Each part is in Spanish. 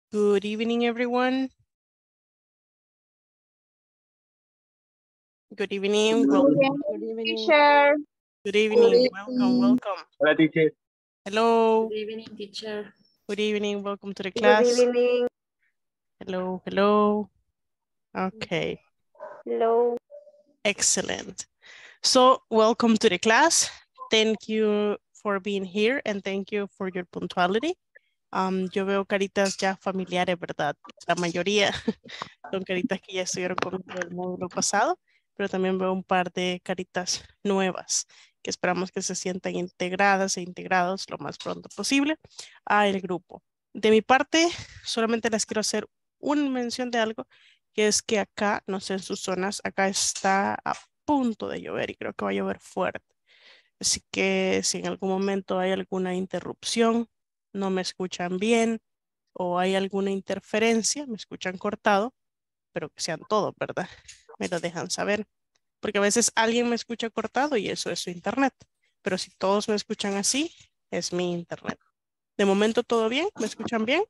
Good evening, everyone. Good evening. Welcome. Good evening, teacher. Good evening. Welcome. Welcome. Hola, teacher. Hello. Good evening, teacher. Good evening. Welcome to the class. Good evening. Hello. Hello. Okay. Hello. Excellent. So welcome to the class. Thank you for being here and thank you for your punctuality. Yo veo caritas ya familiares, ¿verdad? La mayoría son caritas que ya estuvieron conmigo el módulo pasado, pero también veo un par de caritas nuevas que esperamos que se sientan integradas e integrados lo más pronto posible al grupo. De mi parte, solamente les quiero hacer una mención de algo, que es que acá, no sé en sus zonas, acá está a punto de llover y creo que va a llover fuerte. Así que si en algún momento hay alguna interrupción, no me escuchan bien o hay alguna interferencia, me escuchan cortado, pero que sean todos, ¿verdad? Me lo dejan saber. Porque a veces alguien me escucha cortado y eso es su internet. Pero si todos me escuchan así, es mi internet. De momento, ¿todo bien? ¿Me escuchan bien?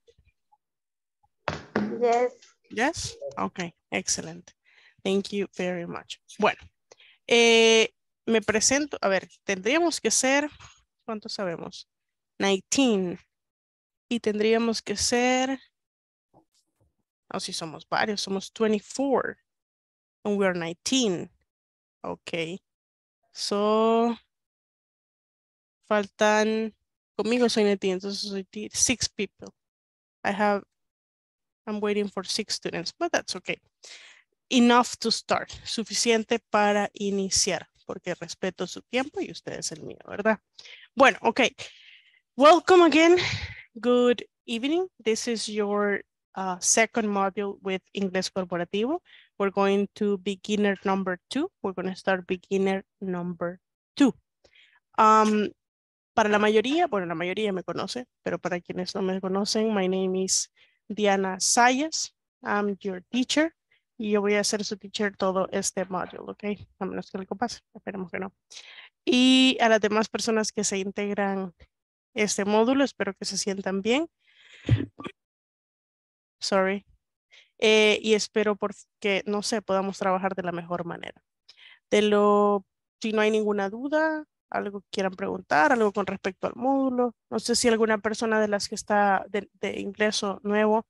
Yes. Yes? Ok, excelente. Thank you very much. Bueno, me presento. A ver, tendríamos que ser, ¿cuántos sabemos? 19. Y tendríamos que ser, no, si somos varios, somos 24. And we are 19. Ok. So, faltan, conmigo soy 19, entonces soy 6 people. I'm waiting for 6 students, but that's okay. Enough to start. Suficiente para iniciar, porque respeto su tiempo y ustedes el mío, ¿verdad? Bueno, okay. Welcome again. Good evening. This is your second module with Inglés Corporativo. We're going to beginner number 2. We're going to start beginner number 2. Para la mayoría, bueno, la mayoría me conoce, pero para quienes no me conocen, my name is Diana Sayas. I'm your teacher. Y yo voy a ser su teacher todo este module, ¿ok? A menos que algo pase, esperemos que no. Y a las demás personas que se integran este módulo, espero que se sientan bien. Sorry. Y espero que, no sé, podamos trabajar de la mejor manera. Si no hay ninguna duda, algo que quieran preguntar, algo con respecto al módulo. No sé si alguna persona de las que está de ingreso nuevo,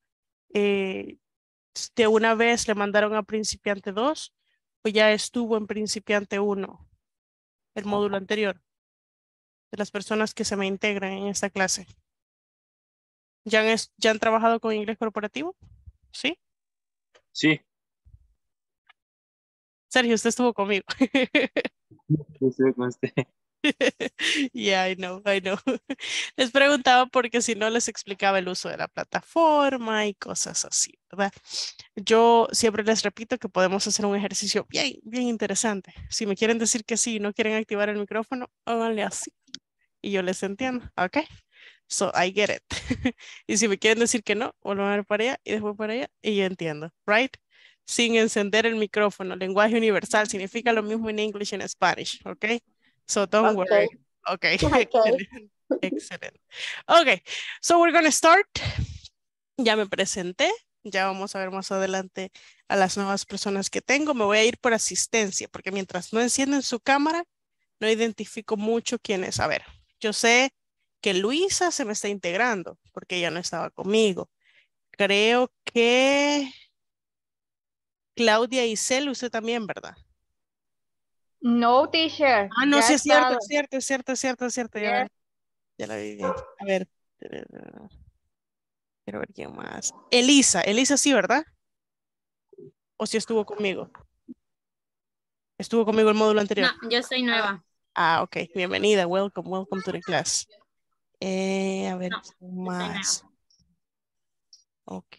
de una vez le mandaron a principiante 2 o ya estuvo en principiante 1, el módulo anterior, de las personas que se me integran en esta clase. ¿Ya han trabajado con inglés corporativo? ¿Sí? Sí. Sergio, usted estuvo conmigo. Estoy con usted. Yeah, I know. Les preguntaba porque si no les explicaba el uso de la plataforma y cosas así, ¿verdad? Yo siempre les repito que podemos hacer un ejercicio bien interesante. Si me quieren decir que sí y no quieren activar el micrófono, háganle así y yo les entiendo, ¿ok? So I get it. Y si me quieren decir que no, vuelvan a ver para allá y después para allá y yo entiendo, right? Sin encender el micrófono. Lenguaje universal significa lo mismo en English y en Spanish, ¿ok? So don't worry. Okay. Okay. Excellent. Okay, so we're gonna start. Ya me presenté. Ya vamos a ver más adelante a las nuevas personas que tengo. Me voy a ir por asistencia, porque mientras no encienden su cámara, no identifico mucho quién es. A ver, yo sé que Luisa se me está integrando, porque ella no estaba conmigo. Creo que Claudia y Cel, usted también, ¿verdad? No, teacher. Ah, no, Ya sí he es cierto, estado. es cierto, es cierto, es cierto, es cierto. Yes. Ya la vi bien. A ver. Quiero ver quién más. Elisa sí, ¿verdad? ¿O si estuvo conmigo? Estuvo conmigo el módulo anterior. No, yo soy nueva. Ah, ok. Bienvenida. Welcome to the class. A ver, No, ¿quién yo soy nueva. más? Ok.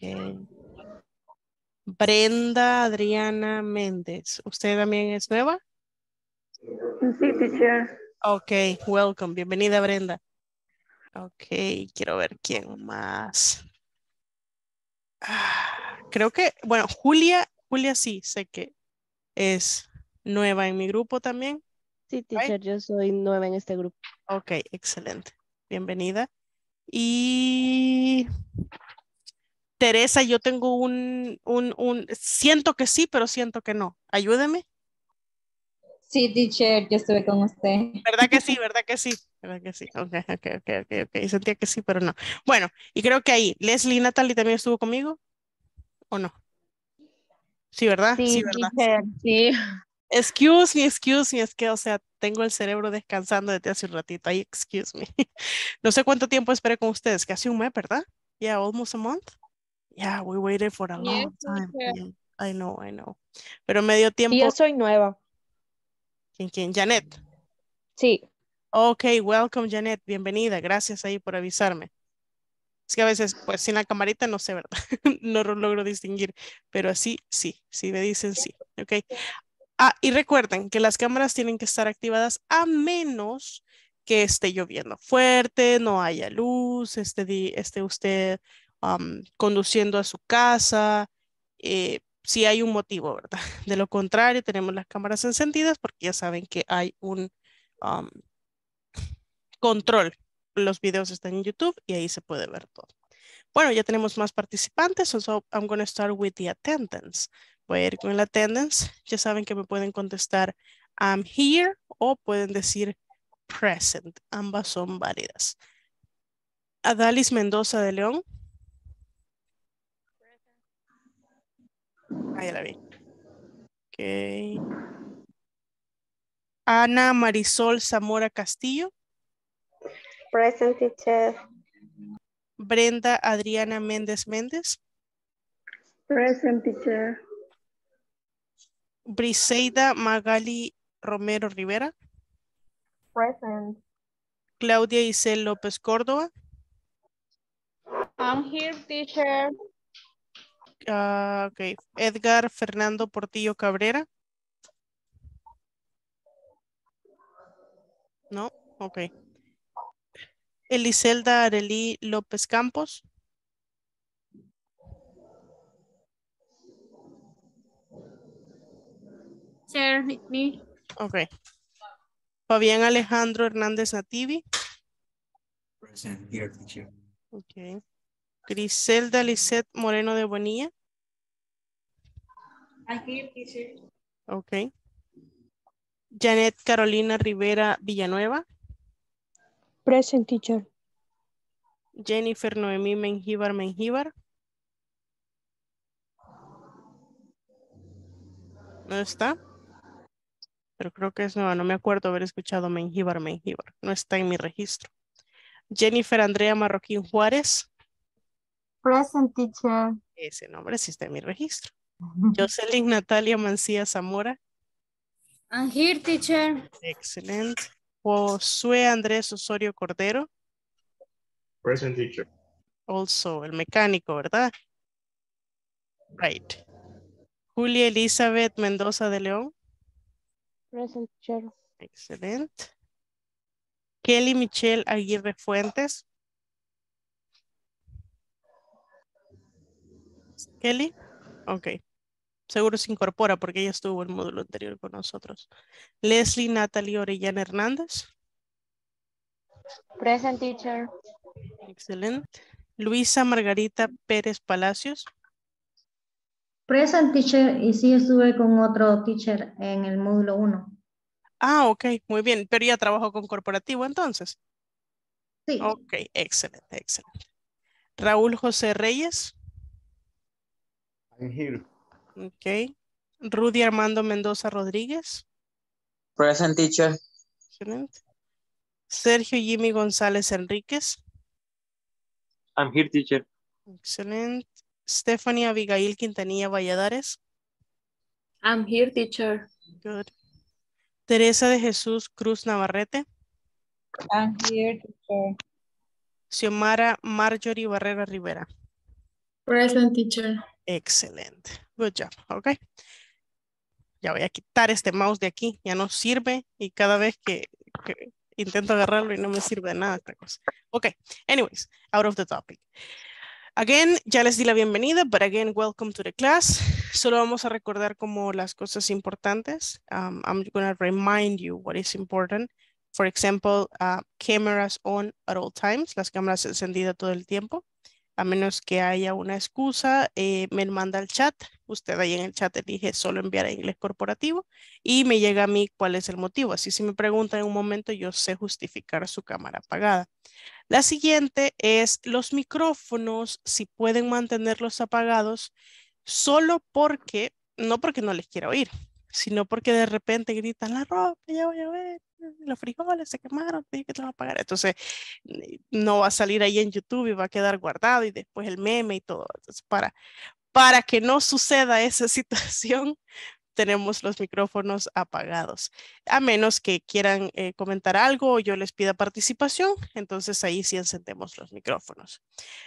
Brenda Adriana Méndez. ¿Usted también es nueva? Sí, teacher. Ok, welcome. Bienvenida, Brenda. Ok, quiero ver quién más. Creo que, bueno, Julia sí, sé que es nueva en mi grupo también. Sí, teacher, yo soy nueva en este grupo. Ok, excelente. Bienvenida. Y Teresa, yo tengo siento que sí, pero siento que no. Ayúdeme. Sí, teacher, yo estuve con usted. ¿Verdad que sí? ¿Verdad que sí? ¿Verdad que sí? Ok, ok, ok, ok, ok. Sentía que sí, pero no. Bueno, y creo que ahí, Leslie y Natalie también estuvo conmigo, ¿o no? Sí, ¿verdad? Sí, Sí, ¿verdad? teacher. Sí. Excuse me, es que, o sea, tengo el cerebro descansando desde hace un ratito. Ahí, excuse me. No sé cuánto tiempo esperé con ustedes, casi un mes, ¿verdad? Yeah, almost a month. Yeah, we waited for a Yes, long time. teacher. Yeah, I know, I know. Pero medio Y yo tiempo, soy nueva. ¿quién? Janet. Sí. Ok, welcome, Janet. Bienvenida. Gracias ahí por avisarme. Es que a veces, pues sin la camarita no sé, ¿verdad? No lo logro distinguir, pero así, sí me dicen sí. Ok. Ah, y recuerden que las cámaras tienen que estar activadas a menos que esté lloviendo fuerte, no haya luz, esté usted conduciendo a su casa, si hay un motivo, ¿verdad? De lo contrario, tenemos las cámaras encendidas porque ya saben que hay un um, control. Los videos están en YouTube y ahí se puede ver todo. Bueno, ya tenemos más participantes, so I'm going to start with the attendance. Voy a ir con el attendance. Ya saben que me pueden contestar I'm here o pueden decir present. Ambas son válidas. Adalis Mendoza de León. Ahí la vi. Ok. Ana Marisol Zamora Castillo. Present, teacher. Brenda Adriana Méndez Méndez. Present, teacher. Briseida Magali Romero Rivera. Present. Claudia Isel López Córdoba. I'm here, teacher. Ok. Edgar Fernando Portillo Cabrera. No, ok. Eliselda Arelí López Campos. Teacher, me. Ok. Fabián Alejandro Hernández Nativi. Present here, teacher. Ok. Griselda Lisette Moreno de Bonilla. I'm here, teacher. Ok. Janet Carolina Rivera Villanueva. Present, teacher. Jennifer Noemí Mengíbar Mengíbar. No está. Pero creo que es nueva. No me acuerdo haber escuchado Mengíbar Mengíbar. No está en mi registro. Jennifer Andrea Marroquín Juárez. Present, teacher. Ese nombre sí está en mi registro. Jocelyn Natalia Mancía Zamora. I'm here, teacher. Excelente. Josué Andrés Osorio Cordero. Present teacher. Also, el mecánico, ¿verdad? Right. Julia Elizabeth Mendoza de León. Present, teacher. Excelente. Kelly Michelle Aguirre Fuentes. Kelly. Ok. Seguro se incorpora porque ella estuvo en el módulo anterior con nosotros. Leslie Natalie Orellana Hernández. Present, teacher. Excelente. Luisa Margarita Pérez Palacios. Present teacher, y sí estuve con otro teacher en el módulo 1. Ah, ok, muy bien. Pero ya trabajó con corporativo entonces. Sí, Ok, excelente, excelente. Raúl José Reyes. I'm here. Ok. Rudy Armando Mendoza Rodríguez. Present teacher. Excelente. Sergio Jimmy González Enríquez. I'm here, teacher. Excelente. Stephanie Abigail Quintanilla Valladares. I'm here, teacher. Good. Teresa de Jesús Cruz Navarrete. I'm here, teacher. Xiomara Marjorie Barrera Rivera. Present, teacher. Excelente. Good job. Ok. Ya voy a quitar este mouse de aquí. Ya no sirve y cada vez que intento agarrarlo y no me sirve de nada esta cosa. Ok. Anyways, out of the topic. Again, ya les di la bienvenida, but again, welcome to the class. Solo vamos a recordar como las cosas importantes. I'm going to remind you what is important. For example, cameras on at all times, las cámaras encendidas todo el tiempo. A menos que haya una excusa, me manda al chat. Usted ahí en el chat elige solo enviar a inglés corporativo y me llega a mí cuál es el motivo. Así si me preguntan en un momento, yo sé justificar su cámara apagada. La siguiente es los micrófonos, si pueden mantenerlos apagados, solo porque, no porque no les quiera oír, sino porque de repente gritan la ropa, ya voy a ver, los frijoles se quemaron, dije que te va a apagar. Entonces, no va a salir ahí en YouTube y va a quedar guardado y después el meme y todo. Entonces, para que no suceda esa situación, tenemos los micrófonos apagados. A menos que quieran comentar algo o yo les pida participación, entonces ahí sí encendemos los micrófonos.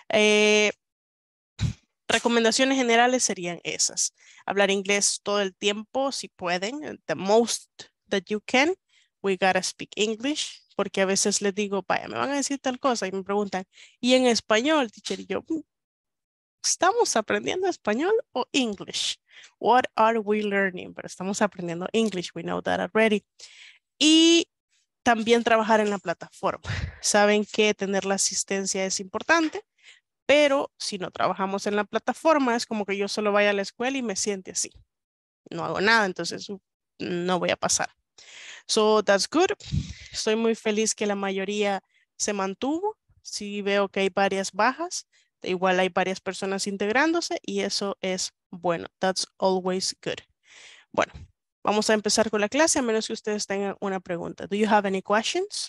Recomendaciones generales serían esas. Hablar inglés todo el tiempo, si pueden. The most that you can. We gotta speak English. Porque a veces les digo, vaya, me van a decir tal cosa y me preguntan, ¿y en español, teacher? Y yo, ¿estamos aprendiendo español o English? What are we learning? Pero estamos aprendiendo English. We know that already. Y también trabajar en la plataforma. Saben que tener la asistencia es importante. Pero si no trabajamos en la plataforma, es como que yo solo vaya a la escuela y me siente así. No hago nada, entonces no voy a pasar. So that's good. Estoy muy feliz que la mayoría se mantuvo. Sí veo que hay varias bajas. Igual hay varias personas integrándose y eso es bueno. That's always good. Bueno, vamos a empezar con la clase a menos que ustedes tengan una pregunta. Do you have any questions?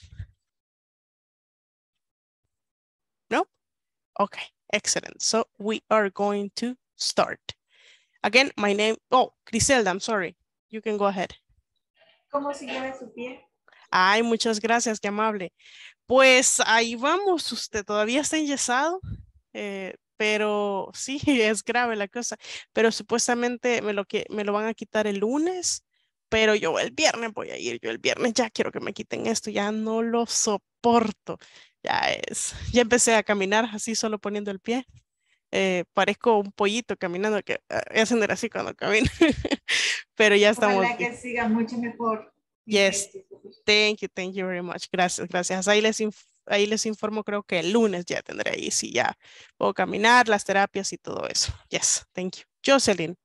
No? Okay, excellent. So we are going to start. Again, my name, Griselda, I'm sorry. You can go ahead. ¿Cómo sigue de su pie? Ay, muchas gracias, qué amable. Pues ahí vamos, usted todavía está enyesado, pero sí, es grave la cosa. Pero supuestamente me lo van a quitar el lunes, pero yo el viernes voy a ir. Yo el viernes ya quiero que me quiten esto, ya no lo soporto. Ya empecé a caminar así solo poniendo el pie. Parezco un pollito caminando que hacen así cuando camino. Pero ya estamos Ojalá bien. que siga mucho mejor. Yes, thank you very much. Gracias, gracias. Ahí les informo, creo que el lunes ya tendré ahí, sí, ya puedo caminar, las terapias y todo eso. Yes, thank you. Jocelyn.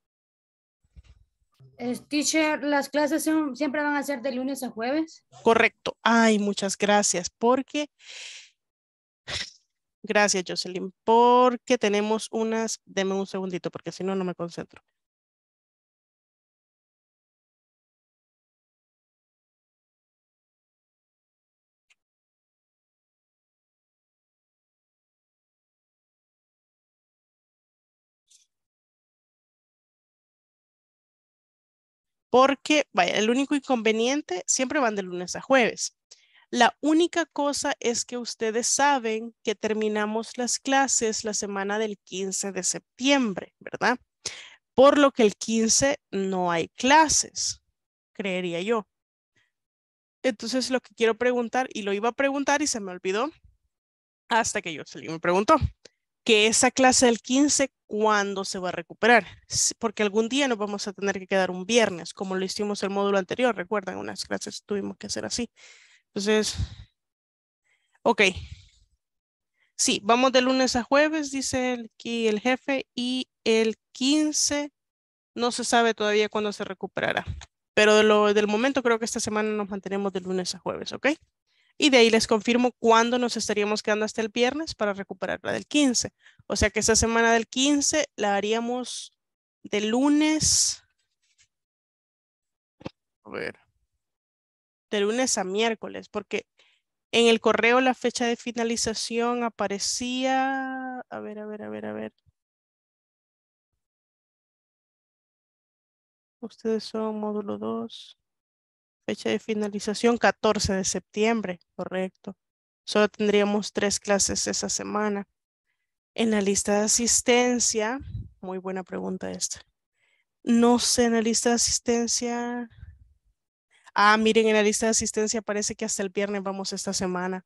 Teacher, las clases siempre van a ser de lunes a jueves. Correcto. Ay, muchas gracias, gracias, Jocelyn, porque tenemos deme un segundito, porque si no, no me concentro. Porque, vaya, el único inconveniente, siempre van de lunes a jueves. La única cosa es que ustedes saben que terminamos las clases la semana del 15 de septiembre, ¿verdad? Por lo que el 15 no hay clases, creería yo. Entonces lo que quiero preguntar, y lo iba a preguntar y se me olvidó, hasta que Jocelyn me preguntó, que esa clase del 15, ¿cuándo se va a recuperar? Porque algún día nos vamos a tener que quedar un viernes, como lo hicimos el módulo anterior, recuerdan, unas clases tuvimos que hacer así. Entonces, ok. Sí, vamos de lunes a jueves, dice aquí el jefe, y el 15 no se sabe todavía cuándo se recuperará. Pero del momento creo que esta semana nos mantenemos de lunes a jueves, ¿ok? Y de ahí les confirmo cuándo nos estaríamos quedando hasta el viernes para recuperar la del 15. O sea que esa semana del 15 la haríamos de lunes, a ver, de lunes a miércoles, porque en el correo la fecha de finalización aparecía, a ver. Ustedes son módulo 2. Fecha de finalización 14 de septiembre, correcto. Solo tendríamos 3 clases esa semana. En la lista de asistencia, muy buena pregunta esta. No sé, en la lista de asistencia. Ah, miren, en la lista de asistencia parece que hasta el viernes vamos esta semana.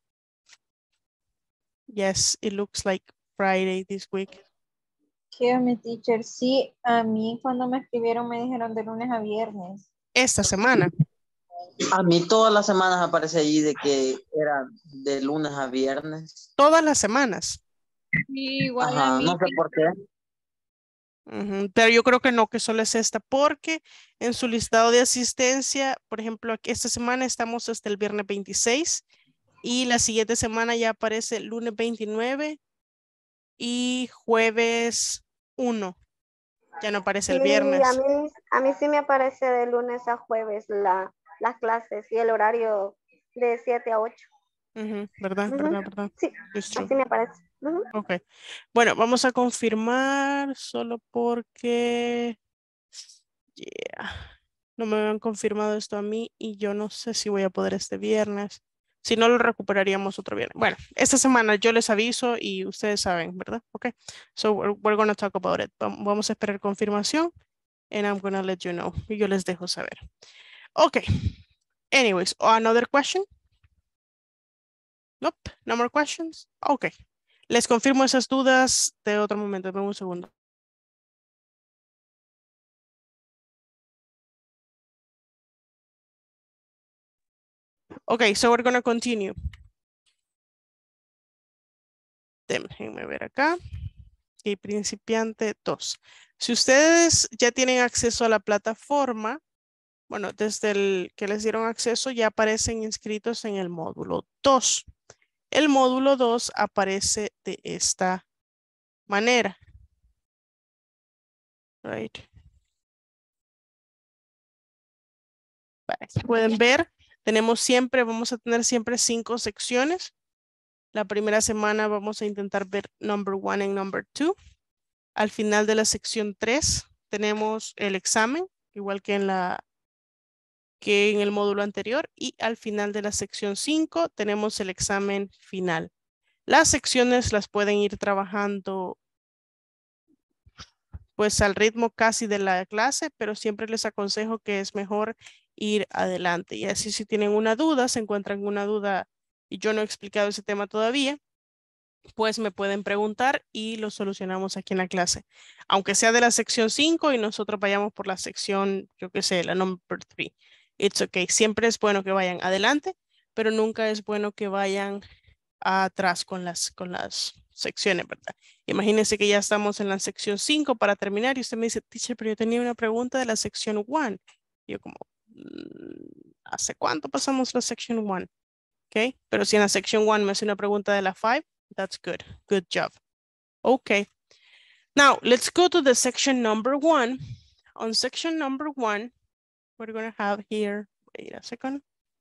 Yes, it looks like Friday this week. Mi teacher, sí, a mí cuando me escribieron me dijeron de lunes a viernes. Esta semana. A mí todas las semanas aparece allí de que era de lunes a viernes. Todas las semanas. Sí, igual a Ajá, mí. no sé por qué. Ujú, pero yo creo que no, que solo es esta, porque en su listado de asistencia, por ejemplo, aquí esta semana estamos hasta el viernes 26 y la siguiente semana ya aparece el lunes 29 y jueves 1. Ya no aparece Sí, el viernes. a mí sí me aparece de lunes a jueves las clases y el horario de 7 a 8. Ujú, ¿verdad? Ujú. ¿Verdad? ¿Verdad? Sí, It's true. así me aparece. Ujú. Ok. Bueno, vamos a confirmar solo porque yeah, no me han confirmado esto a mí y yo no sé si voy a poder este viernes. Si no, lo recuperaríamos otro viernes. Bueno, esta semana yo les aviso y ustedes saben, ¿verdad? Ok. So we're gonna talk about it. Vamos a esperar confirmación and I'm gonna let you know. Y yo les dejo saber. Ok. Anyways, another question? Nope, no more questions. Ok. Les confirmo esas dudas de otro momento. Dame un segundo. Ok, so we're gonna continue. Déjenme ver acá. Y principiante 2. Si ustedes ya tienen acceso a la plataforma, bueno, desde el que les dieron acceso ya aparecen inscritos en el módulo 2. El módulo 2 aparece de esta manera. Right. Aquí pueden ver, vamos a tener siempre 5 secciones. La primera semana vamos a intentar ver number 1 y number 2. Al final de la sección 3 tenemos el examen, igual que en el módulo anterior, y al final de la sección 5 tenemos el examen final. Las secciones las pueden ir trabajando pues al ritmo casi de la clase, pero siempre les aconsejo que es mejor ir adelante. Y así si tienen una duda, se encuentran una duda y yo no he explicado ese tema todavía, pues me pueden preguntar y lo solucionamos aquí en la clase. Aunque sea de la sección 5 y nosotros vayamos por la sección, yo qué sé, la number 3. It's okay. Siempre es bueno que vayan adelante, pero nunca es bueno que vayan atrás con las secciones, ¿verdad? Imagínense que ya estamos en la sección 5 para terminar y usted me dice, teacher, pero yo tenía una pregunta de la sección 1. Yo como, ¿hace cuánto pasamos la sección 1? Ok, pero si en la sección 1 me hace una pregunta de la 5, that's good. Good job. Okay. Now, let's go to the section number 1. On section number 1, we're going to have here, wait a second.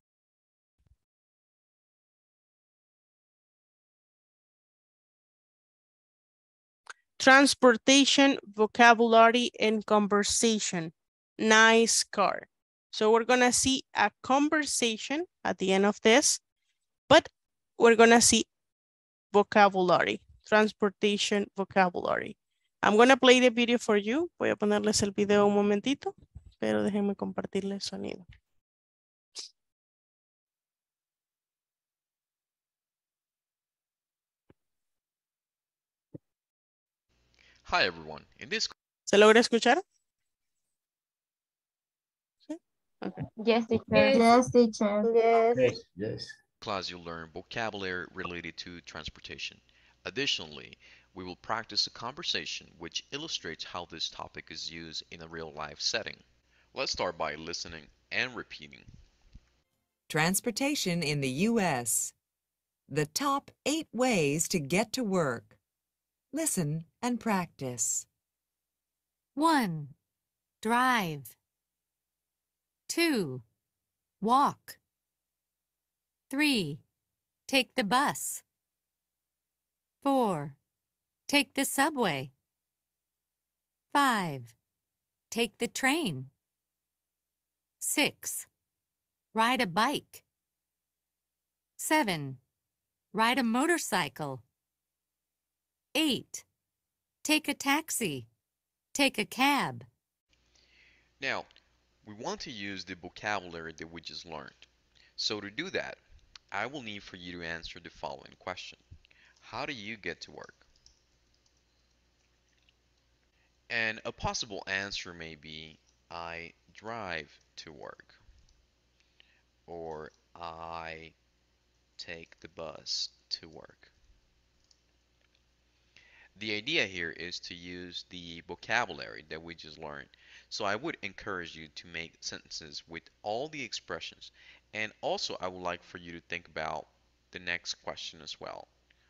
Transportation, vocabulary, and conversation. Nice car. So we're going to see a conversation at the end of this, but we're going to see vocabulary, transportation, vocabulary. I'm going to play the video for you. Voy a ponerles el video un momentito, pero déjenme compartirles el sonido. Hi everyone. In this ¿Se logra escuchar? ¿Sí? Okay. Yes, teacher. Yes, teacher. Yes. class, you'll learn vocabulary related to transportation. Additionally, we will practice a conversation which illustrates how this topic is used in a real-life setting. Let's start by listening and repeating. Transportation in the U.S. The top 8 ways to get to work. Listen and practice. 1. Drive. 2. Walk. 3. Take the bus. 4. Take the subway. 5. Take the train. 6. Ride a bike. 7. Ride a motorcycle. 8. Take a taxi. Take a cab. Now, we want to use the vocabulary that we just learned. So to do that, I will need for you to answer the following question. How do you get to work? And a possible answer may be, I drive to work, or I take the bus to work. The idea here is to use the vocabulary that we just learned. So I would encourage you to make sentences with all the expressions. And also, I would like for you to think about the next question as well.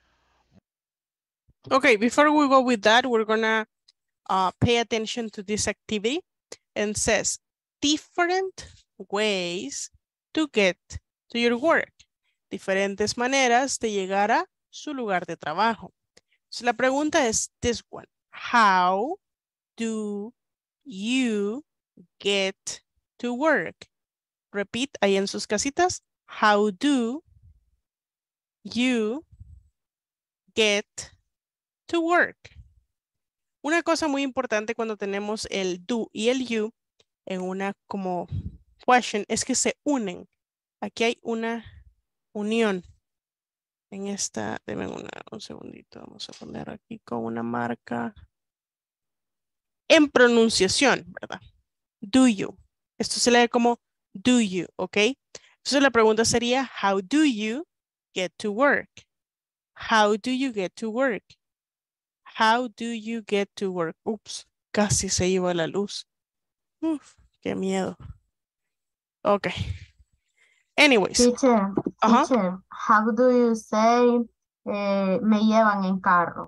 Okay, before we go with that, we're gonna pay attention to this activity and says different ways to get to your work. Diferentes maneras de llegar a su lugar de trabajo. So, la pregunta es this one. How do you get to work? Repeat ahí en sus casitas. How do you get to work? Una cosa muy importante cuando tenemos el do y el you en una como question es que se unen. Aquí hay una unión. En esta, denme un segundito, vamos a poner aquí con una marca. En pronunciación, ¿verdad? Do you. Esto se lee como do you, ¿ok? Entonces la pregunta sería, how do you get to work? How do you get to work? How do you get to work? Ups, casi se iba la luz. Uf, qué miedo. Ok. Anyways. Teacher, teacher, how do you say me llevan en carro?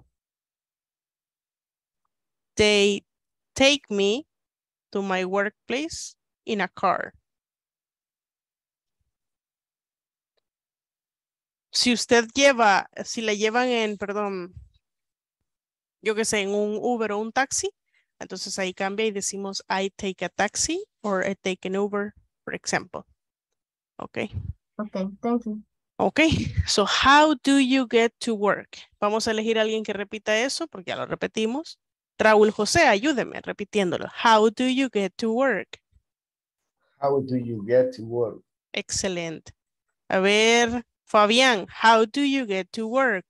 They take me to my workplace in a car. Si usted lleva, si la llevan en, perdón, yo qué sé, en un Uber o un taxi, entonces ahí cambia y decimos I take a taxi or I take an Uber, for example. Okay. Okay, thank you. Okay, so how do you get to work? Vamos a elegir a alguien que repita eso porque ya lo repetimos. Raúl José, ayúdeme repitiéndolo. How do you get to work? How do you get to work? Excelente. A ver, Fabián, how do you get to work?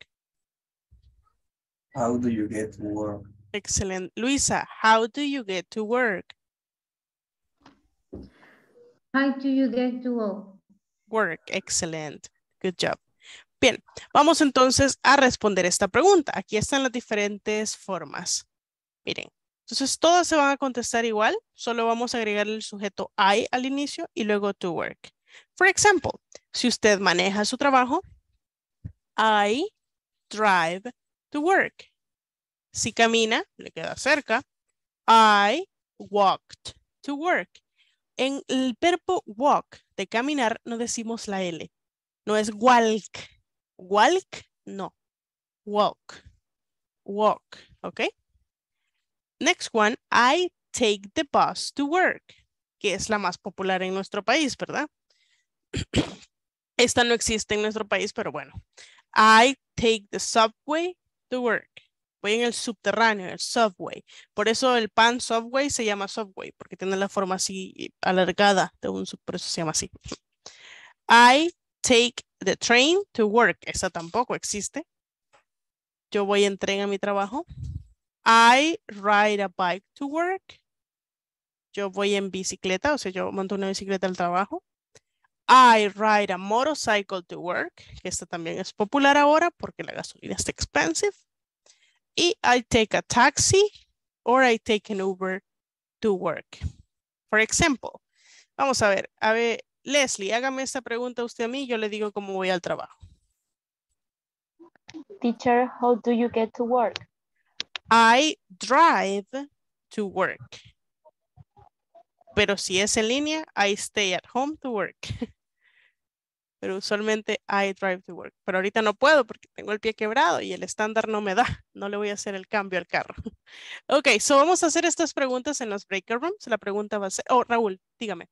How do you get to work? Excellent. Luisa, how do you get to work? How do you get to work? Work, excellent. Good job. Bien, vamos entonces a responder esta pregunta. Aquí están las diferentes formas. Miren, entonces todas se van a contestar igual, solo vamos a agregar el sujeto I al inicio y luego to work. For example, si usted maneja su trabajo, I drive to work. Si camina, le queda cerca, I walked to work. En el verbo walk, de caminar, no decimos la L. No es walk. Walk, no. Walk. Walk, ¿ok? Next one, I take the bus to work, que es la más popular en nuestro país, ¿verdad? Esta no existe en nuestro país, pero bueno. I take the subway to work. Voy en el subterráneo, el subway. Por eso el pan subway se llama subway, porque tiene la forma así alargada de un sub, por eso se llama así. I take the train to work. Esa tampoco existe. Yo voy en tren a mi trabajo. I ride a bike to work. Yo voy en bicicleta, o sea, yo monto una bicicleta al trabajo. I ride a motorcycle to work, que esta también es popular ahora porque la gasolina está expensive. Y I take a taxi or I take an Uber to work. For example, vamos a ver, Leslie, hágame esta pregunta usted a mí, yo le digo cómo voy al trabajo. Teacher, how do you get to work? I drive to work. Pero si es en línea, I stay at home to work. Pero usualmente I drive to work. Pero ahorita no puedo porque tengo el pie quebrado y el estándar no me da. No le voy a hacer el cambio al carro. Ok, so vamos a hacer estas preguntas en los breaker rooms. La pregunta va a ser... Oh, Raúl, dígame.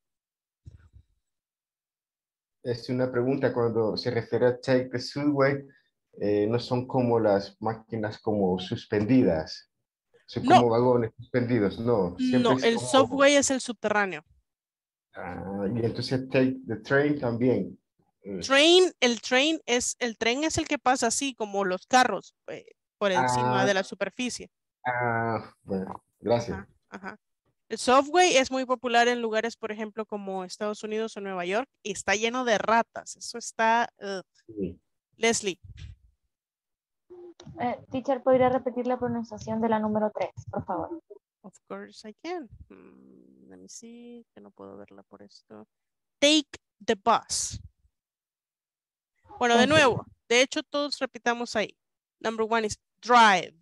Es una pregunta cuando se refiere a take the subway, no son como las máquinas como suspendidas. Son como vagones suspendidos, no. No, el como... subway es el subterráneo. Y entonces take the train también. El tren es el que pasa así como los carros por encima de la superficie. Bueno, gracias. Ajá, ajá. El subway es muy popular en lugares, por ejemplo, como Estados Unidos o Nueva York, y está lleno de ratas. Eso está... Sí. Leslie. Teacher, ¿podría repetir la pronunciación de la número 3, por favor? Of course I can. Let me see, que no puedo verla por esto. Take the bus. Bueno, de nuevo, de hecho todos repitamos ahí. Number 1 is drive.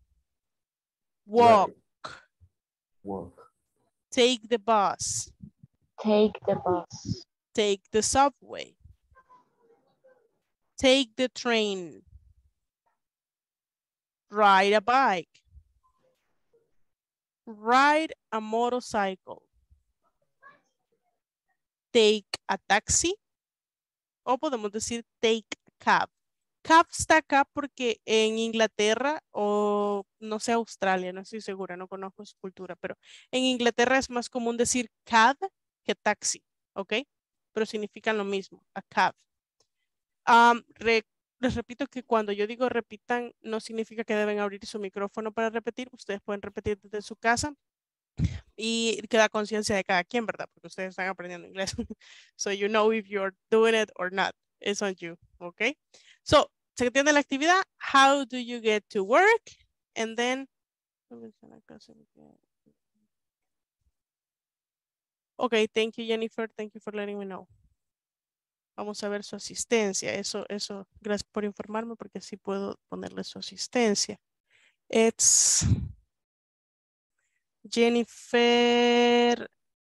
Walk. Drive. Walk. Take the bus. Take the bus. Take the subway. Take the train. Ride a bike. Ride a motorcycle. Take a taxi. O podemos decir take a cab. Cab está acá porque en Inglaterra o no sé, Australia, no estoy segura, no conozco su cultura, pero en Inglaterra es más común decir cab que taxi, ¿ok? Pero significan lo mismo, a cab. Les repito que cuando yo digo repitan, no significa que deben abrir su micrófono para repetir. Ustedes pueden repetir desde su casa y queda conciencia de cada quien, ¿verdad? Porque ustedes están aprendiendo inglés. So you know if you're doing it or not. It's on you, ¿ok? So, ¿se entiende la actividad? How do you get to work? And then... Okay, thank you, Jennifer. Thank you for letting me know. Vamos a ver su asistencia. Eso, gracias por informarme porque así puedo ponerle su asistencia. It's Jennifer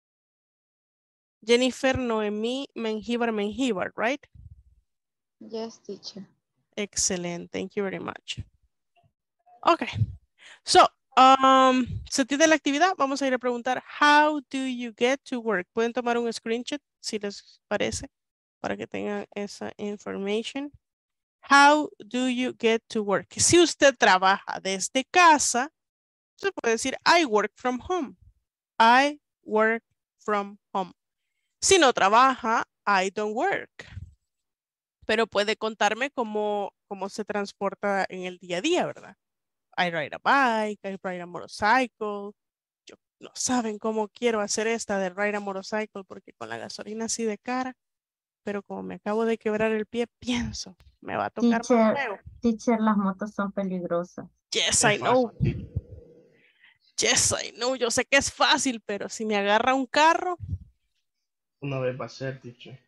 Noemí Mengíbar, right? Yes, teacher. Excellent. Thank you very much. Okay. So, ¿se entiende la actividad? Vamos a ir a preguntar, how do you get to work? Pueden tomar un screenshot si les parece para que tengan esa information. How do you get to work? Si usted trabaja desde casa, se puede decir I work from home. I work from home. Si no trabaja, I don't work. Pero puede contarme cómo se transporta en el día a día, ¿verdad? I ride a bike, I ride a motorcycle. No saben cómo quiero hacer esta de ride a motorcycle porque con la gasolina así de cara, pero como me acabo de quebrar el pie, pienso, me va a tocar más luego. Teacher, las motos son peligrosas. Yes, I know. Yes, I know. Yo sé que es fácil, pero si me agarra un carro. Una vez va a ser, teacher.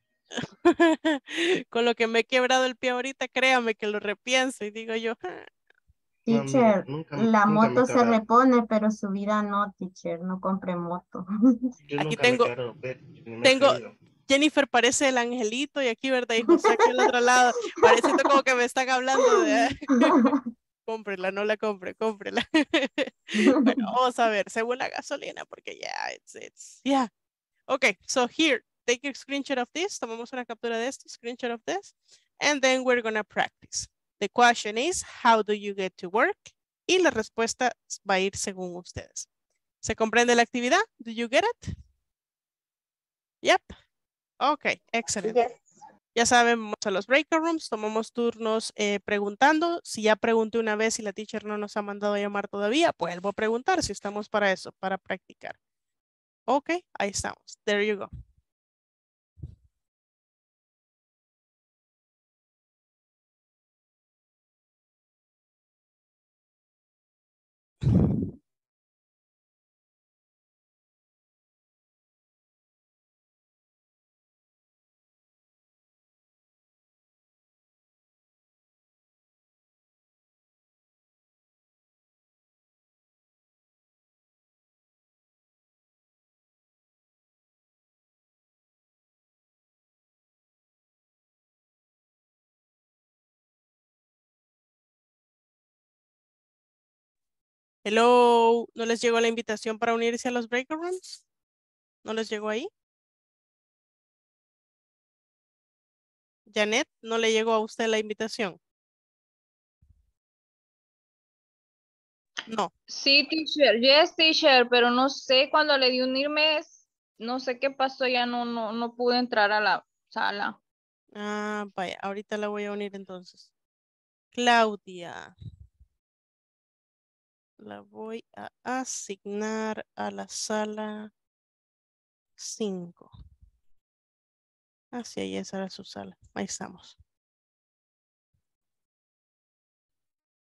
Con lo que me he quebrado el pie ahorita, créame que lo repienso y digo yo. Teacher, la moto se repone, pero su vida no, teacher. No compre moto. Yo aquí nunca tengo, Jennifer parece el angelito y aquí, ¿verdad? Y José aquí al otro lado. Parece como que me están hablando de... Cómprela, no la compre, cómprela. Bueno, vamos a ver, según la gasolina, porque yeah. Okay, so here, take a screenshot of this. Tomamos una captura de esto, screenshot of this. And then we're gonna practice. The question is, how do you get to work? Y la respuesta va a ir según ustedes. ¿Se comprende la actividad? Do you get it? Yep. Okay, excellent. Yes. Ya saben, vamos a los breakout rooms, tomamos turnos preguntando. Si ya pregunté una vez y la teacher no nos ha mandado a llamar todavía, pues vuelvo a preguntar si estamos para eso, para practicar. Ok, ahí estamos. There you go. Hello, ¿no les llegó la invitación para unirse a los breakout rooms? ¿No les llegó ahí? Janet, ¿no le llegó a usted la invitación? No. Sí, teacher, yes, teacher, pero no sé, cuando le di unirme, no sé qué pasó, ya no pude entrar a la sala. Ah, vaya, ahorita la voy a unir entonces. Claudia. La voy a asignar a la sala 5. Así ahí esa era su sala. Ahí estamos.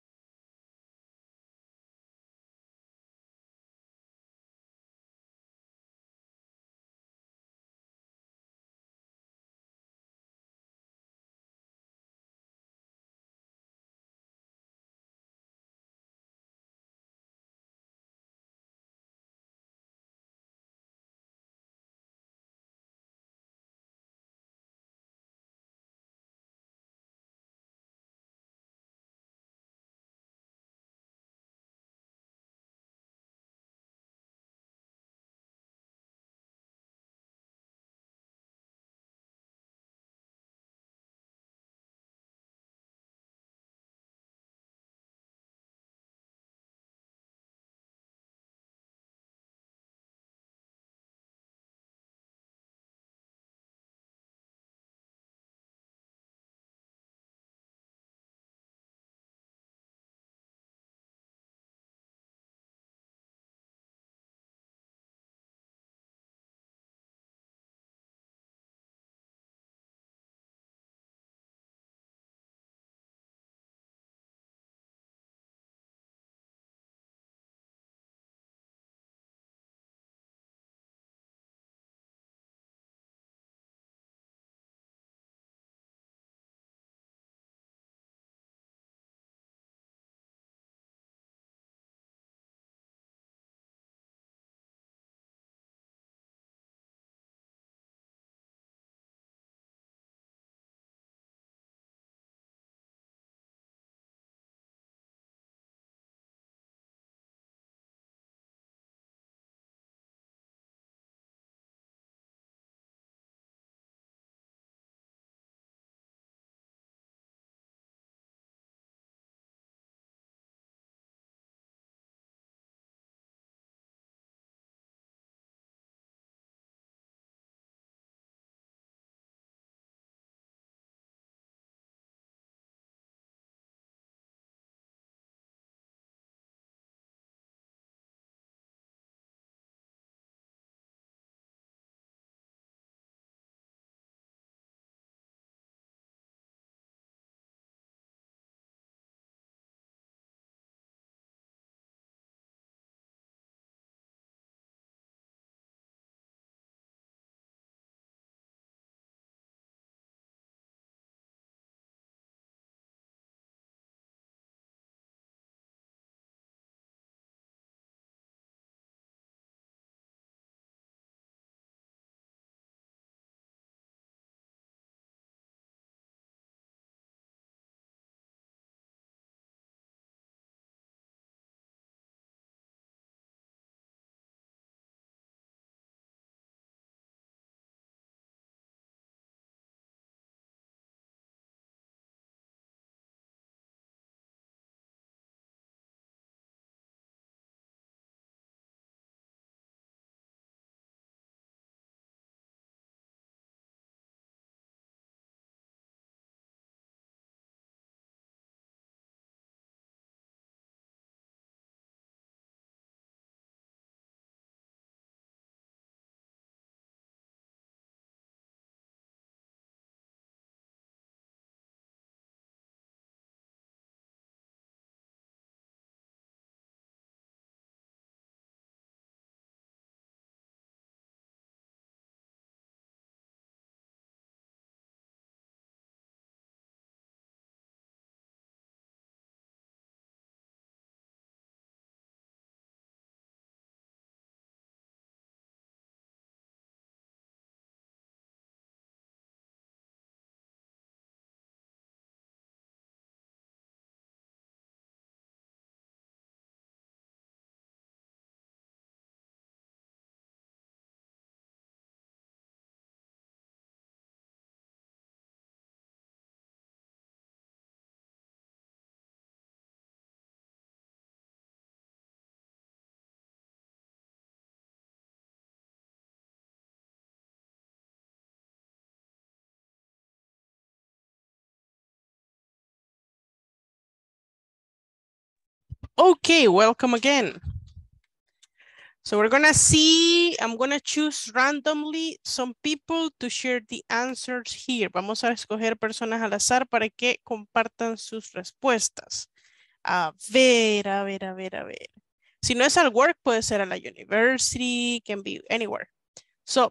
Okay, welcome again. So we're gonna see, I'm gonna choose randomly some people to share the answers here. Vamos a escoger personas al azar para que compartan sus respuestas. A ver, a ver, a ver, a ver. Si no es al work, puede ser a la university, can be anywhere. So,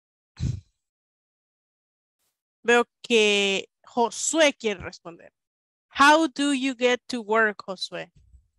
veo que Josué quiere responder. How do you get to work, Josué?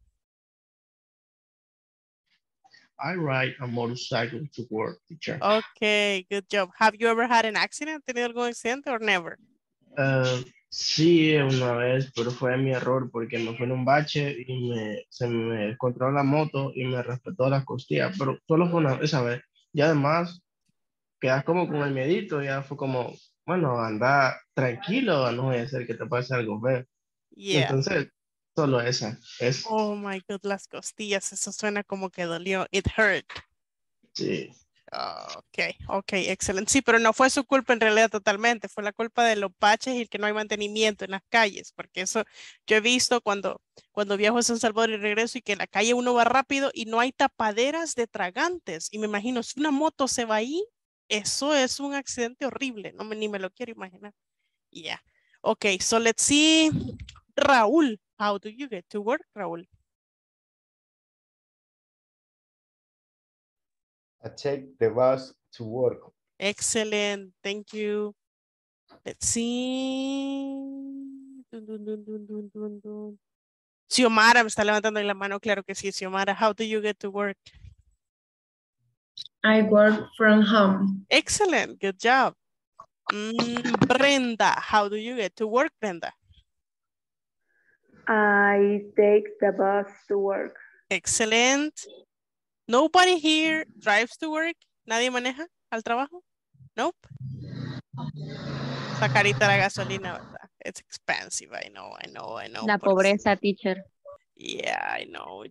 I ride a motorcycle to work, teacher. Okay, good job. Have you ever had an accident? ¿Tenido algún accidente or never? Sí, una vez, pero fue mi error porque me fui en un bache y se me descontroló la moto y me respetó las costillas, pero solo fue esa vez. Y además, quedas como con el miedito, ya fue como, bueno, anda tranquilo, no voy a hacer que te pase algo feo. Yeah. Entonces, solo esa. Es, Oh my God, las costillas, eso suena como que dolió. It hurt. sí. Ok, excelente. Sí, pero no fue su culpa en realidad totalmente, fue la culpa de los baches y el que no hay mantenimiento en las calles, porque eso yo he visto cuando viajo a San Salvador y regreso y que en la calle uno va rápido y no hay tapaderas de tragantes. Y me imagino, si una moto se va ahí, eso es un accidente horrible, ni me lo quiero imaginar. Yeah. Okay, so let's see. Raúl, how do you get to work, Raúl? I take the bus to work. Excellent, thank you. Let's see. Dun, dun, dun, dun, dun, dun, dun. Xiomara me está levantando la mano, claro que sí. Xiomara, how do you get to work? I work from home. Excellent, good job. Brenda, how do you get to work, Brenda? I take the bus to work. Excellent. Nobody here drives to work? ¿Nadie maneja al trabajo? Nope. Esa carita la gasolina, ¿verdad? It's expensive, I know. La pobreza, teacher. Yeah, I know.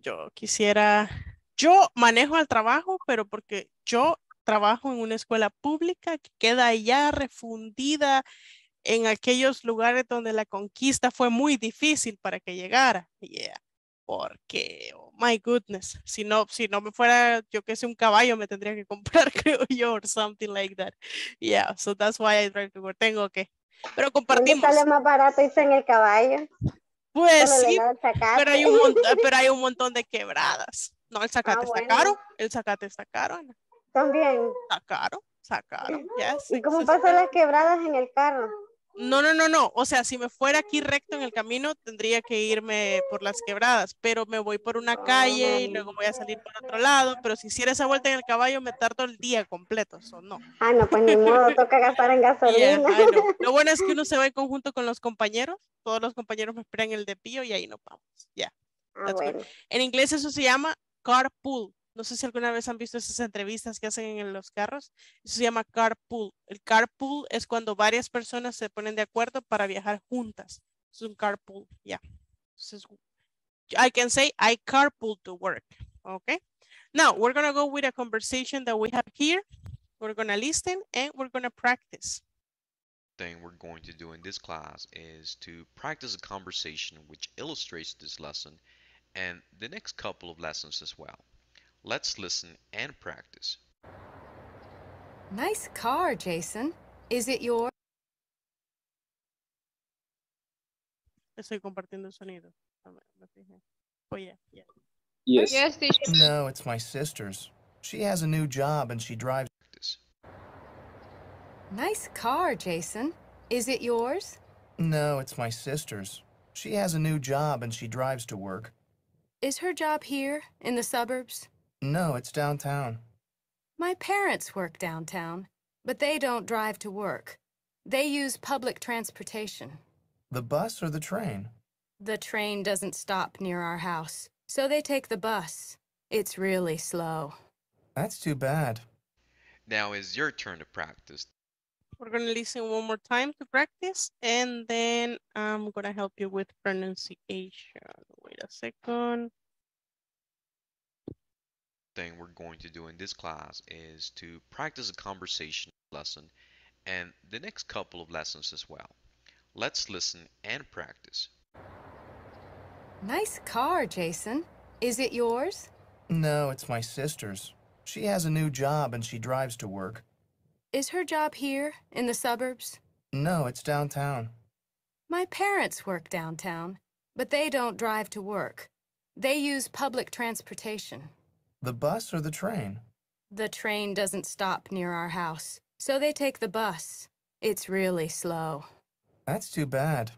Yo manejo al trabajo, pero porque yo trabajo en una escuela pública que queda allá refundida en aquellos lugares donde la conquista fue muy difícil para que llegara. Yeah. Porque, oh my goodness, si no me fuera, yo que sé, un caballo me tendría que comprar, creo yo, or something like that. Yeah, so that's why I drive to work. Tengo que, pero compartimos. ¿Dónde sale más barato irse en el caballo? Pues Solo sí, le da el zacate. pero hay un montón de quebradas. No, el zacate está caro. El zacate está caro, Ana. También. Está caro. Yes, ¿Y cómo pasan las quebradas en el carro? No. O sea, si me fuera aquí recto en el camino, tendría que irme por las quebradas, pero me voy por una calle y luego voy a salir por otro lado. Pero si hiciera esa vuelta en el caballo, me tardo el día completo. Eso no. Ah, no, pues ni modo, toca gastar en gasolina. Yeah, lo bueno es que uno se va en conjunto con los compañeros. Todos los compañeros me esperan en el depillo y ahí nos vamos. Ya. Ah, bueno. En inglés eso se llama carpool. No sé si alguna vez han visto esas entrevistas que hacen en los carros. Eso se llama carpool. El carpool es cuando varias personas se ponen de acuerdo para viajar juntas. Es un carpool, yeah. I can say I carpool to work, okay? Now, we're going to go with a conversation that we have here. We're going to listen and we're going to practice. Thing we're going to do in this class is to practice a conversation which illustrates this lesson and the next couple of lessons as well. Let's listen and practice. Nice car, Jason. Is it yours? Estoy compartiendo el sonido. Oh, yeah. Yes, teacher. No, it's my sister's. She has a new job and she drives. Nice car, Jason. Is it yours? No, it's my sister's. She has a new job and she drives to work. Is her job here, in the suburbs? No, it's downtown. My parents work downtown, but they don't drive to work. They use public transportation. The bus or the train? The train doesn't stop near our house, so they take the bus. It's really slow. That's too bad. Now it's your turn to practice. We're going to listen one more time to practice, and then I'm going to help you with pronunciation. Wait a second. Thing we're going to do in this class is to practice a conversation lesson and the next couple of lessons as well. Let's listen and practice. Nice car, Jason. Is it yours? No, it's my sister's. She has a new job and she drives to work. Is her job here, in the suburbs? No, it's downtown. My parents work downtown, but they don't drive to work. They use public transportation. The bus or the train? The train doesn't stop near our house, so they take the bus. It's really slow. That's too bad.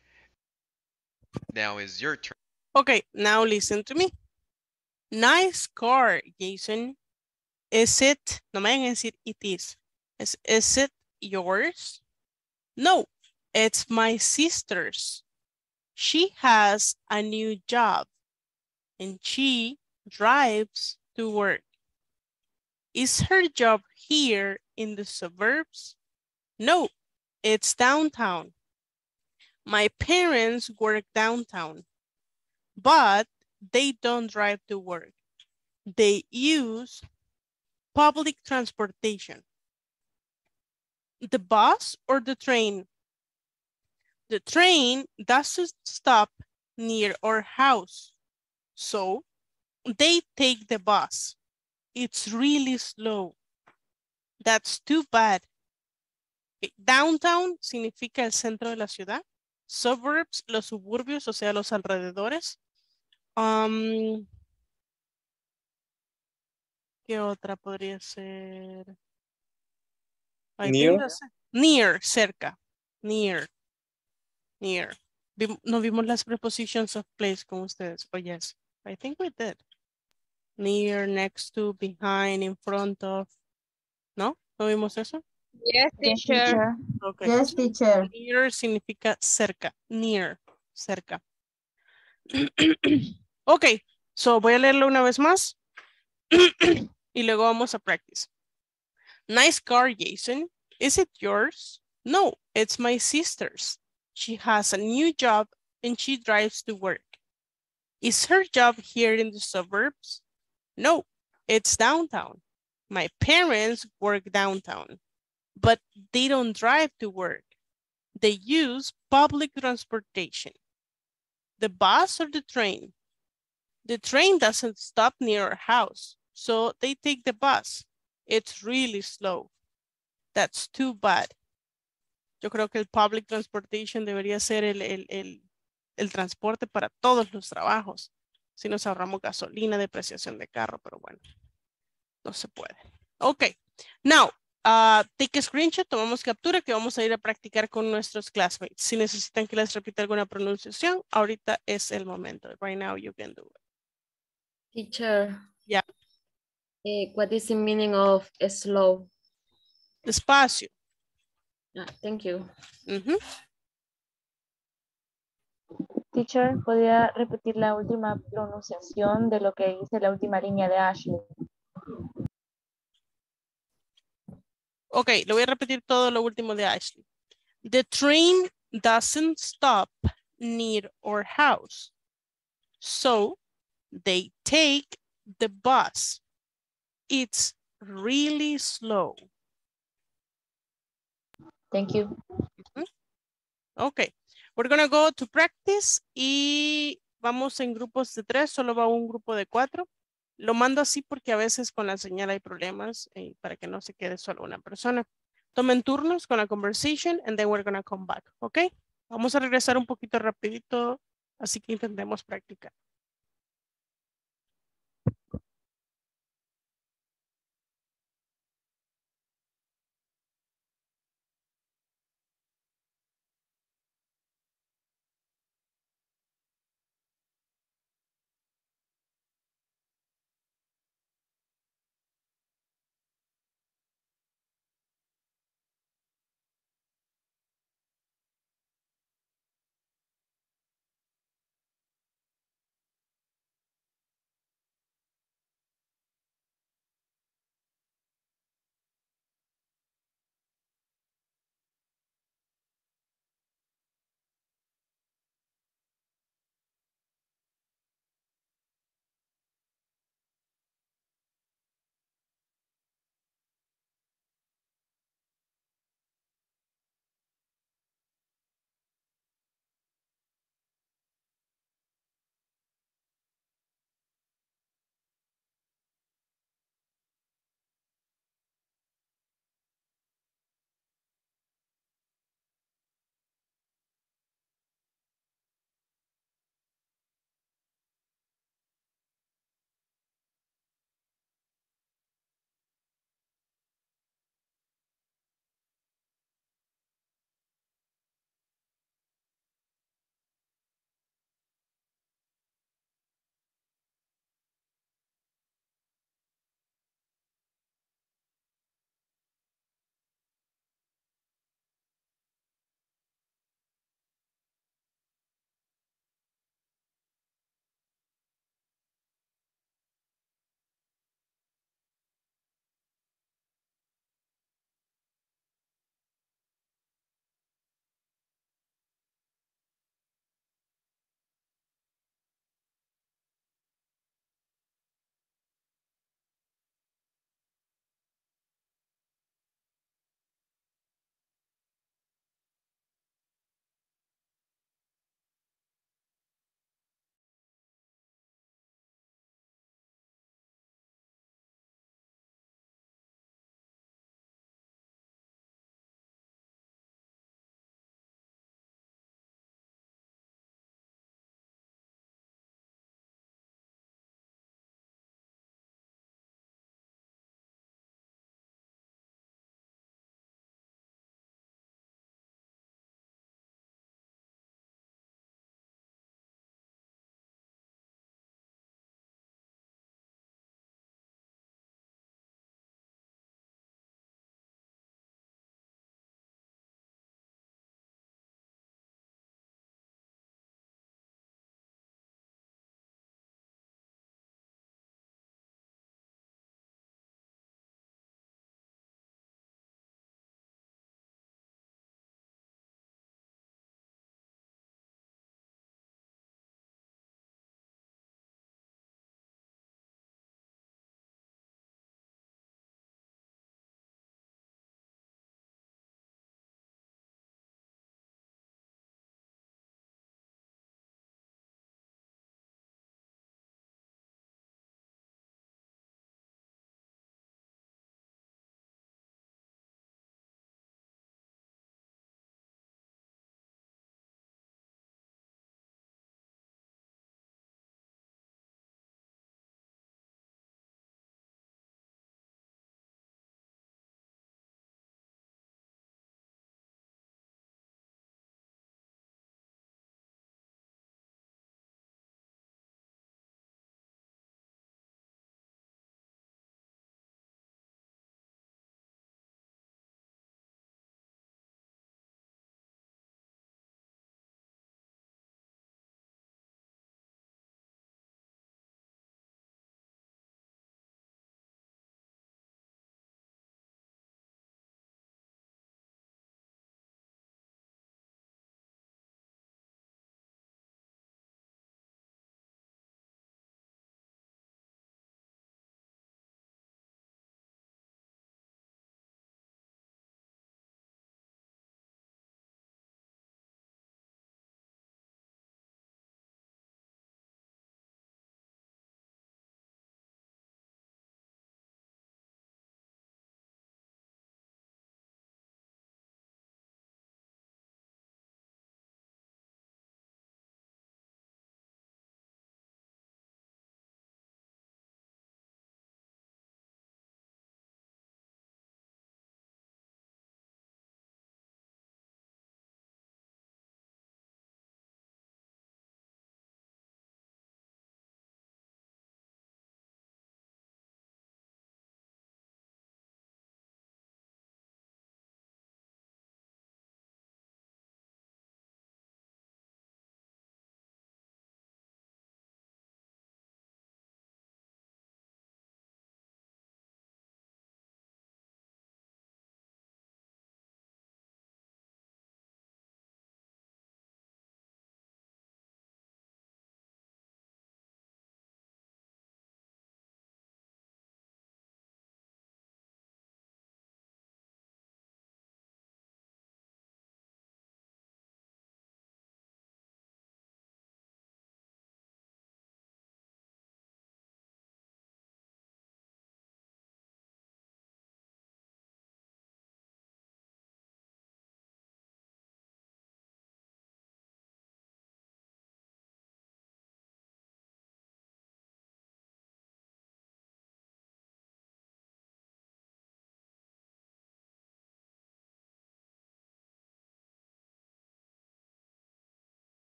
Now is your turn. Okay, now listen to me. Nice car, Jason. Is it, no me vayan a decir it is. Is it yours? No, it's my sister's. She has a new job and she drives to work. Is her job here in the suburbs? No, it's downtown. My parents work downtown, but they don't drive to work. They use public transportation. The bus or the train? The train doesn't stop near our house, so they take the bus. It's really slow. That's too bad. Downtown significa el centro de la ciudad. Suburbs, los suburbios, o sea, los alrededores. ¿Qué otra podría ser? I think that's it. Near, cerca. Near. Near. No vimos las prepositions of place con ustedes. Oh, yes. I think we did. Near, next to, behind, in front of. ¿No? ¿No vimos eso? Yes, teacher. Okay. Yes, teacher. Near significa cerca. Near, cerca. Ok, so voy a leerlo una vez más. Y luego vamos a practice. Nice car, Jason. Is it yours? No, it's my sister's. She has a new job and she drives to work. Is her job here in the suburbs? No, it's downtown. My parents work downtown, but they don't drive to work. They use public transportation. The bus or the train? The train doesn't stop near our house, so they take the bus. It's really slow. That's too bad. Yo creo que el public transportation debería ser el transporte para todos los trabajos. Si nos ahorramos gasolina, depreciación de carro, pero bueno, no se puede. Ok, now, take a screenshot, tomamos captura que vamos a ir a practicar con nuestros classmates. Si necesitan que les repita alguna pronunciación, ahorita es el momento. Right now you can do it. Teacher. Yeah. What is the meaning of slow? Despacio. Thank you. Teacher, ¿podría repetir la última pronunciación de lo que dice la última línea de Ashley? Ok, le voy a repetir todo lo último de Ashley. The train doesn't stop near our house. So they take the bus. It's really slow. Thank you. Ok, we're gonna go to practice y vamos en grupos de 3, solo va un grupo de 4. Lo mando así porque a veces con la señal hay problemas para que no se quede solo una persona. Tomen turnos con la conversation and then we're gonna come back, ok? Vamos a regresar un poquito rapidito, así que intentemos practicar.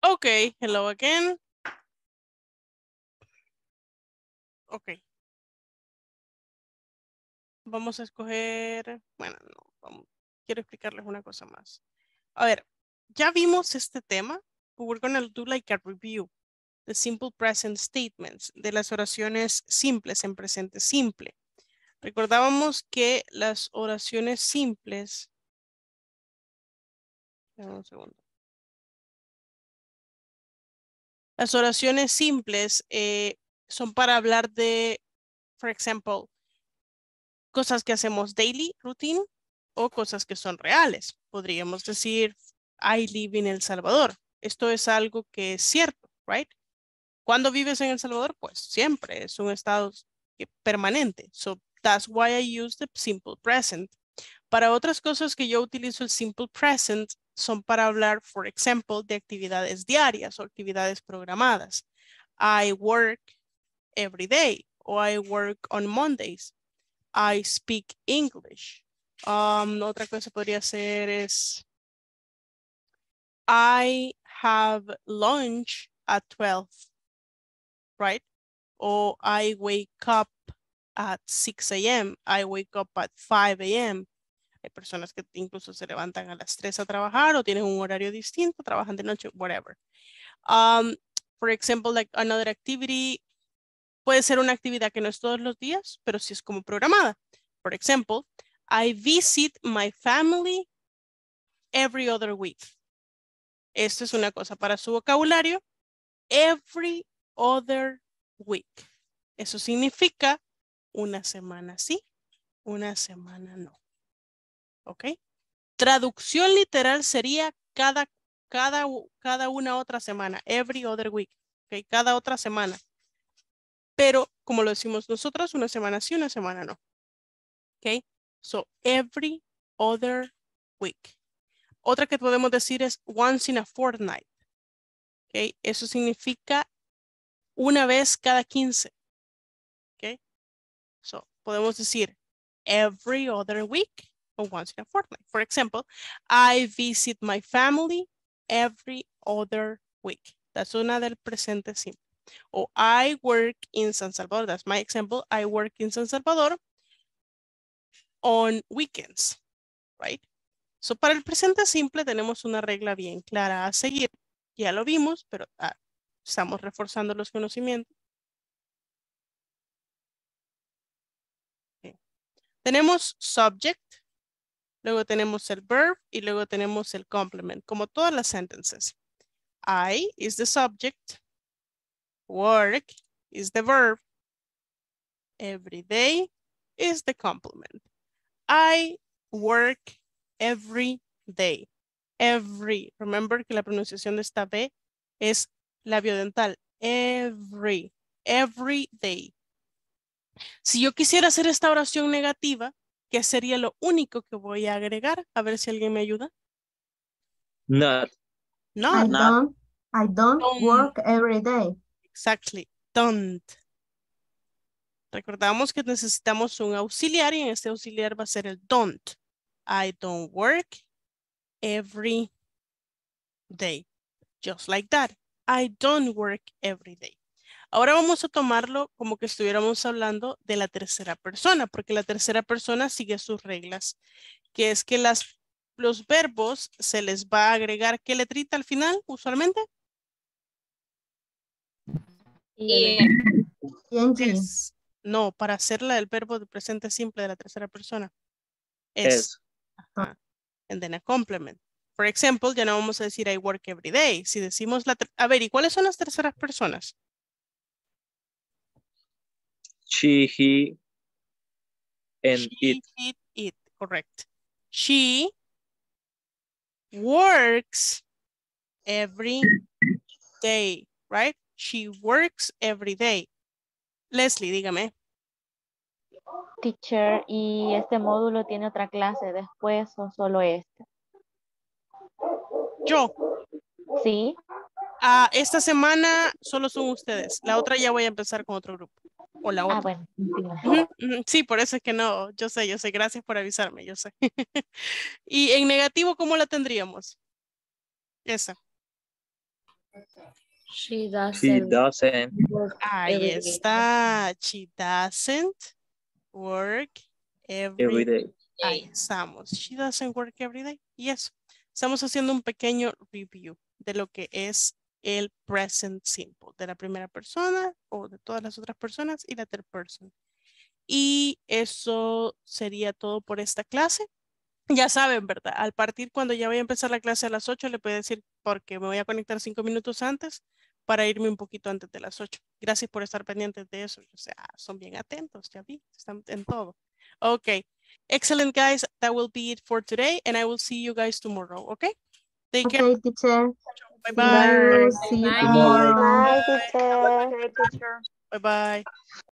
Okay, hello again. Ok. Vamos a escoger, bueno, no, quiero explicarles una cosa más. A ver, ya vimos este tema. We're going to do like a review. The simple present statements, de las oraciones simples en presente simple. Recordábamos que las oraciones simples, dame un segundo. Las oraciones simples son para hablar de, for example, cosas que hacemos daily, routine, o cosas que son reales. Podríamos decir, I live in El Salvador. Esto es algo que es cierto, right? ¿Cuándo vives en El Salvador? Pues siempre, es un estado permanente. So that's why I use the simple present. Para otras cosas que yo utilizo el simple present son para hablar, for example, de actividades diarias o actividades programadas. I work every day, or I work on Mondays. I speak English. Otra cosa podría ser es I have lunch at 12, right? Or I wake up at 6 a.m. I wake up at 5 a.m. Hay personas que incluso se levantan a las 3 a trabajar o tienen un horario distinto, trabajan de noche, whatever. For example, like another activity, puede ser una actividad que no es todos los días, pero sí es como programada. For example, I visit my family every other week. Esto es una cosa para su vocabulario. Every other week. Eso significa una semana sí, una semana no. ¿Ok? Traducción literal sería cada una otra semana. Every other week. ¿Ok? Cada otra semana. Pero, como lo decimos nosotros, una semana sí, una semana no. ¿Ok? So, every other week. Otra que podemos decir es once in a fortnight. ¿Ok? Eso significa una vez cada 15. ¿Ok? So, podemos decir every other week or once in a fortnight. For example, I visit my family every other week. That's una del presente simple. O I work in San Salvador. That's my example. I work in San Salvador on weekends, right? So, para el presente simple tenemos una regla bien clara a seguir. Ya lo vimos, pero estamos reforzando los conocimientos. Okay. Tenemos subject, luego tenemos el verb y luego tenemos el complement, como todas las sentences. I is the subject, work is the verb, every day is the complement. I work every day. Every. Remember que la pronunciación de esta B es labiodental. Every. Every day. Si yo quisiera hacer esta oración negativa, ¿qué sería lo único que voy a agregar? A ver si alguien me ayuda. Not. Not. I don't work every day. Exactly. Don't. Recordamos que necesitamos un auxiliar y en este auxiliar va a ser el don't. I don't work every day. Just like that. I don't work every day. Ahora vamos a tomarlo como que estuviéramos hablando de la tercera persona, porque la tercera persona sigue sus reglas, que es que los verbos se les va a agregar ¿qué letrita al final usualmente? No, para hacerla el verbo de presente simple de la tercera persona. Es. Ajá. And then a complement. For example, ya no vamos a decir I work every day. Si decimos a ver, ¿y cuáles son las terceras personas? She, he, and it. It, correct. She works every day, right? She works every day. Leslie, dígame. Teacher, ¿y este módulo tiene otra clase después o solo este? Yo. Sí. Esta semana solo son ustedes. La otra ya voy a empezar con otro grupo. O la otra. Bueno. Sí, por eso es que no. Yo sé. Gracias por avisarme, yo sé. Y en negativo, ¿cómo la tendríamos? Esa. She She doesn't doesn't. work Ahí every day. está. She doesn't work Every every day. Ahí estamos. She doesn't work every day. Y eso. Estamos haciendo un pequeño review de lo que es el present simple. De la primera persona o de todas las otras personas y la third person. Y eso sería todo por esta clase. Ya saben, ¿verdad? Al partir cuando ya voy a empezar la clase a las 8, le puedo decir porque me voy a conectar 5 minutos antes para irme un poquito antes de las 8. Gracias por estar pendientes de eso. O sea, son bien atentos, ya vi, están en todo. Okay. Excellent, guys. That will be it for today, and I will see you guys tomorrow, okay? Take care. Okay, teacher. Bye-bye. See you tomorrow. Bye, teacher. Bye-bye.